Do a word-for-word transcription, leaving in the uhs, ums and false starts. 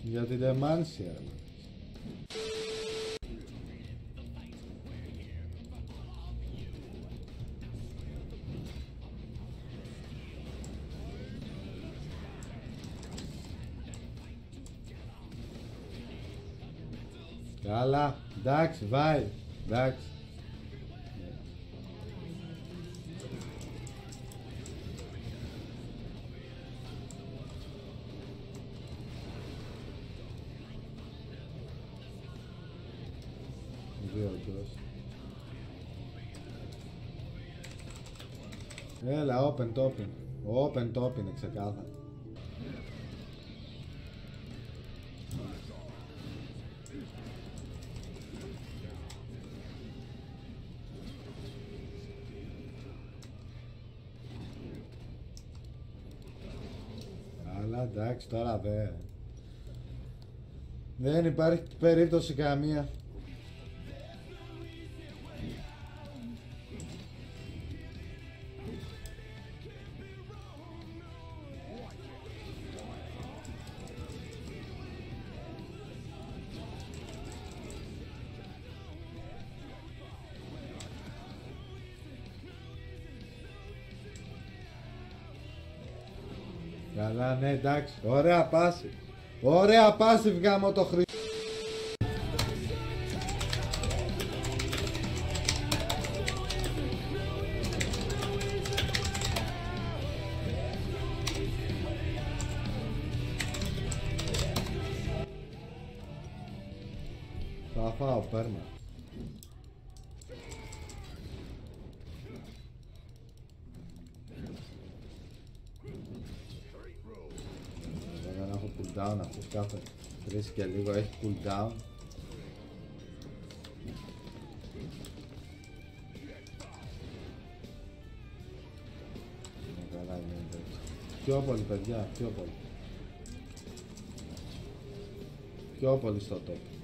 Για την Δεμάνσια. Καλά, εντάξει, βάει, εντάξει. Δύο κιόλας. Έλα, open topping. Open topping είναι ξεκάθαρα. Αλλά εντάξει, τώρα δε. Δεν υπάρχει περίπτωση καμία. Καλά, ναι, εντάξει. Ωραία πάση. Ωραία πάση βγάμω το χρυσό. Θα φάω πέρμα. Δεν έχω cooldown, αυτός κάθε τρεις και λίγο έχει cooldown. Καλά είναι έτσι. Πιο πολύ παιδιά, πιο πολύ. Πιο πολύ στο top.